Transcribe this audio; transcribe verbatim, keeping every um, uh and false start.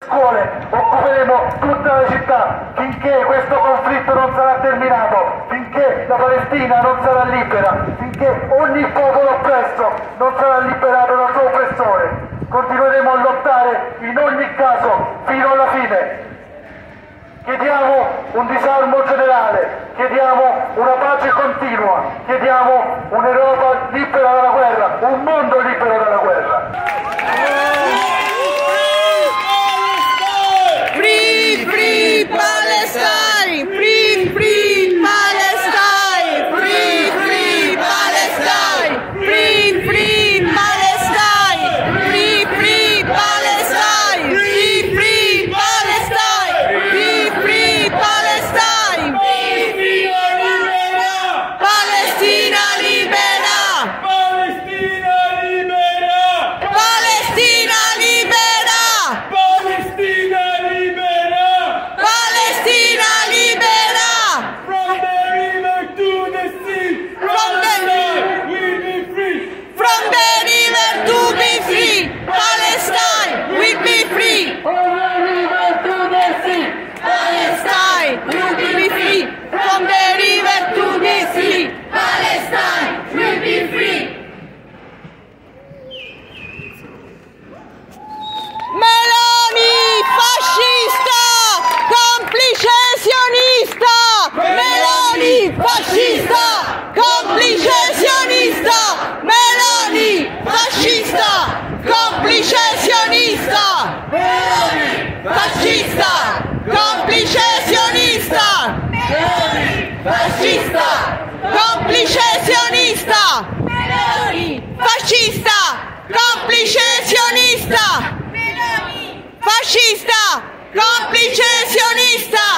scuole, occuperemo tutta la città finché questo conflitto non sarà terminato, finché la Palestina non sarà libera, finché ogni popolo oppresso non sarà liberato dal suo oppressore. Continueremo a lottare in ogni caso fino alla fine. Chiediamo un disarmo generale, chiediamo una pace continua, chiediamo un'Europa libera dalla guerra, un mondo libero dalla guerra. Free, free Palestine! Free, free Palestine! Free, free Palestine! Free, free Palestine! Free, free Palestine! Free, free Palestine! Free, free Palestine! Palestina libera! Palestina libera! Palestina libera! Palestina libera! Palestina libera! From the river to the sea, From the Palestine will be free. From the river to be free, Palestine will be free. From the river to the sea, Palestine will be free. From the river to the sea, Palestine will be free. Meloni fascista, complice sionista. Meloni fascista, complice sionista. Meloni fascista, complice sionista. Meloni fascista, complice sionista. Meloni fascista, complice sionista. Meloni fascista, complice sionista. Fascista, complice sionista!